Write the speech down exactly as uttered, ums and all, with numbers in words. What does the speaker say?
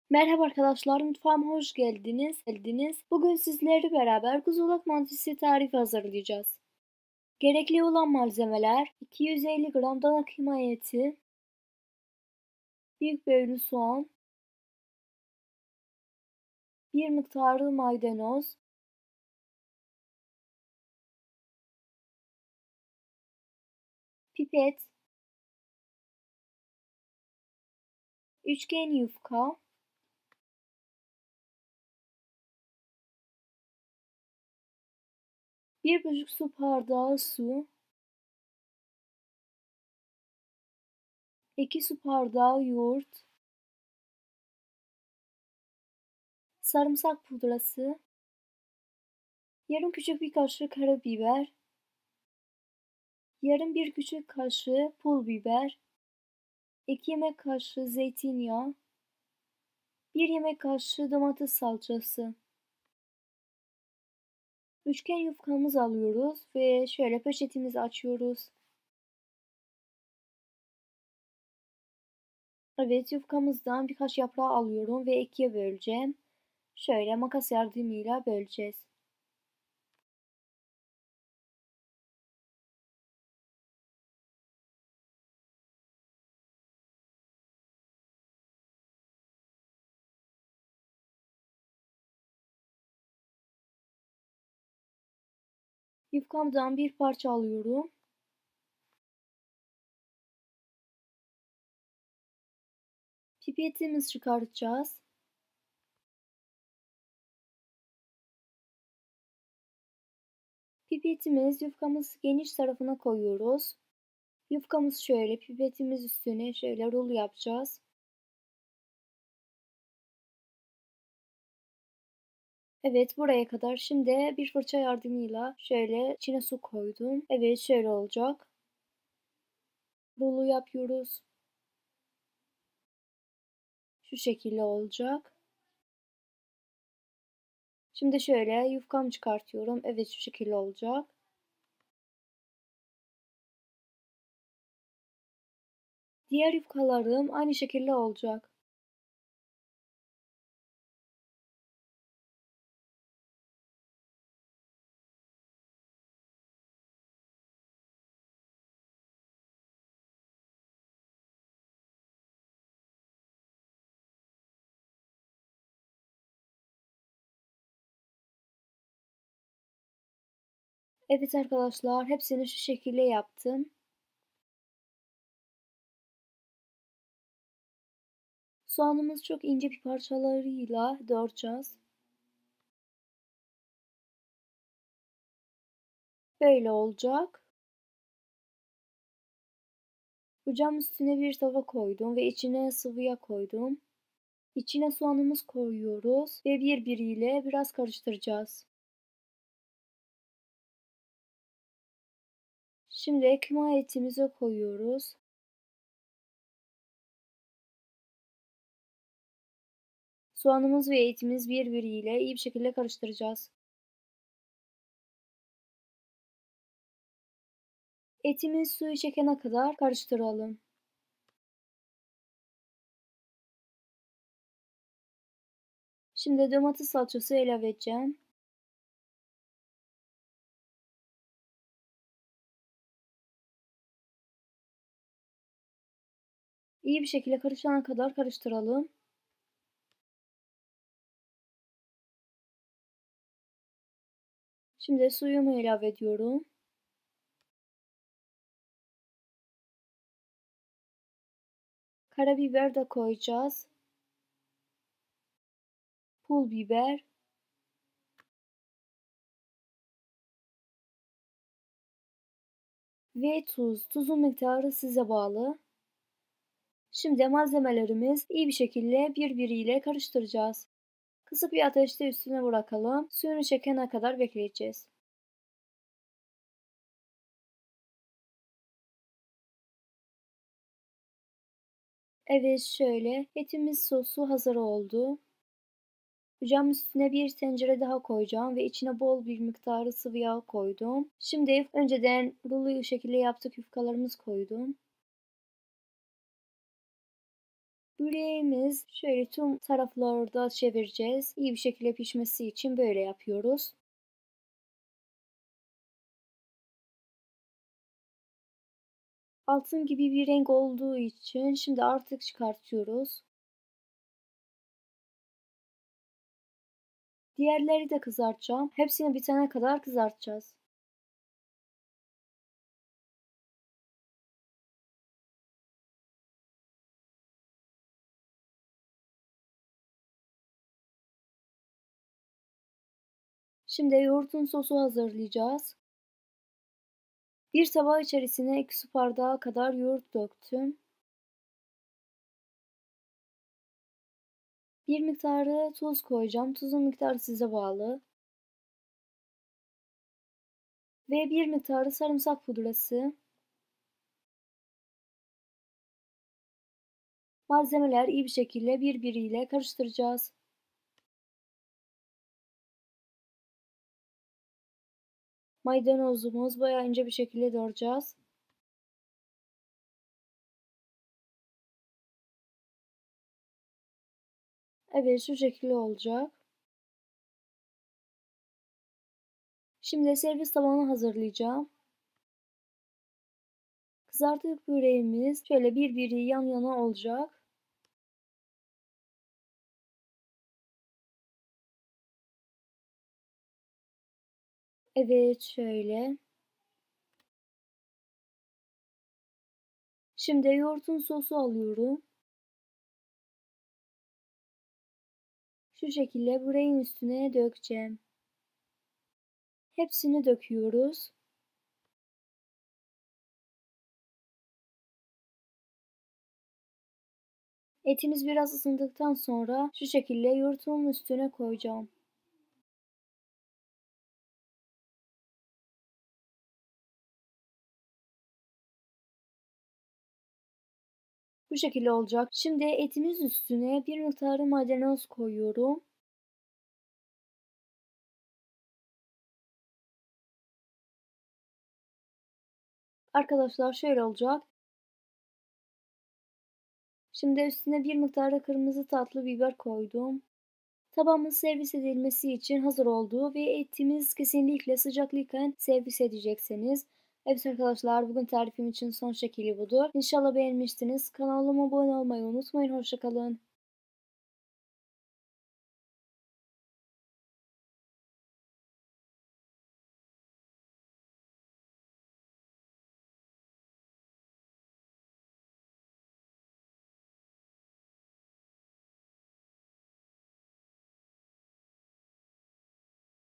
Merhaba arkadaşlar, mutfağıma hoş geldiniz. geldiniz. Bugün sizlerle beraber kuzulak mantısı tarifi hazırlayacağız. Gerekli olan malzemeler: iki yüz elli gram dana kıyma eti, büyük boylu soğan, bir miktarı maydanoz, pipet, üçgen yufka, bir buçuk su bardağı su, iki su bardağı yoğurt, sarımsak pudrası, yarım küçük bir kaşık karabiber, yarım bir küçük kaşığı pul biber, iki yemek kaşığı zeytinyağı, bir yemek kaşığı domates salçası. Üçgen yufkamızı alıyoruz ve şöyle poşetimizi açıyoruz. Evet, yufkamızdan birkaç yaprağı alıyorum ve ikiye böleceğim. Şöyle makas yardımıyla böleceğiz. Yufkamdan bir parça alıyorum. Pipetimizi çıkartacağız. Pipetimiz yufkamız geniş tarafına koyuyoruz. Yufkamız şöyle pipetimiz üstüne şöyle rulo yapacağız. Evet, buraya kadar. Şimdi bir fırça yardımıyla şöyle içine su koydum. Evet, şöyle olacak. Rulo yapıyoruz. Şu şekilde olacak. Şimdi şöyle yufkamı çıkartıyorum. Evet, şu şekilde olacak. Diğer yufkalarım aynı şekilde olacak. Evet arkadaşlar, hepsini şu şekilde yaptım. Soğanımız çok ince bir parçalarıyla doğrayacağız. Böyle olacak. Ocağın üstüne bir tava koydum ve içine sıvı yağ koydum. İçine soğanımız koyuyoruz ve birbiriyle biraz karıştıracağız. Şimdi kıyma etimizi koyuyoruz. Soğanımız ve etimiz birbiriyle iyi bir şekilde karıştıracağız. Etimiz suyu çekene kadar karıştıralım. Şimdi domates salçası ilave edeceğim. İyi bir şekilde karışana kadar karıştıralım. Şimdi suyumu ilave ediyorum. Karabiber de koyacağız. Pul biber. Ve tuz. Tuzun miktarı size bağlı. Şimdi malzemelerimiz iyi bir şekilde birbiriyle karıştıracağız. Kısık bir ateşte üstüne bırakalım. Suyunu çekene kadar bekleyeceğiz. Evet, şöyle etimiz sosu hazır oldu. Ocağın üstüne bir tencere daha koyacağım ve içine bol bir miktarı sıvı yağ koydum. Şimdi önceden rulo şekilde yaptık yufkalarımızı koydum. Böreğimiz şöyle tüm taraflarda çevireceğiz. İyi bir şekilde pişmesi için böyle yapıyoruz. Altın gibi bir renk olduğu için şimdi artık çıkartıyoruz. Diğerleri de kızartacağım. Hepsini bitene kadar kızartacağız. Şimdi yoğurtun sosu hazırlayacağız. Bir tabak içerisine iki su bardağı kadar yoğurt döktüm. Bir miktarı tuz koyacağım. Tuzun miktarı size bağlı. Ve bir miktarı sarımsak pudrası. Malzemeler iyi bir şekilde birbiriyle karıştıracağız. Maydanozumuz bayağı ince bir şekilde doğrayacağız. Evet, şu şekilde olacak. Şimdi servis tabağını hazırlayacağım. Kızarttık böreğimiz şöyle birbiri yan yana olacak. Evet, şöyle. Şimdi yoğurtun sosu alıyorum. Şu şekilde böreğin üstüne dökeceğim. Hepsini döküyoruz. Etimiz biraz ısındıktan sonra şu şekilde yoğurtumun üstüne koyacağım. Bu şekilde olacak. Şimdi etimiz üstüne bir miktarı maydanoz koyuyorum. Arkadaşlar şöyle olacak. Şimdi üstüne bir miktar da kırmızı tatlı biber koydum. Tabağımız servis edilmesi için hazır oldu ve etimiz kesinlikle sıcaklıyken servis edeceksiniz. Evet arkadaşlar, bugün tarifim için son şekli budur. İnşallah beğenmişsiniz. Kanalıma abone olmayı unutmayın. Hoşça kalın.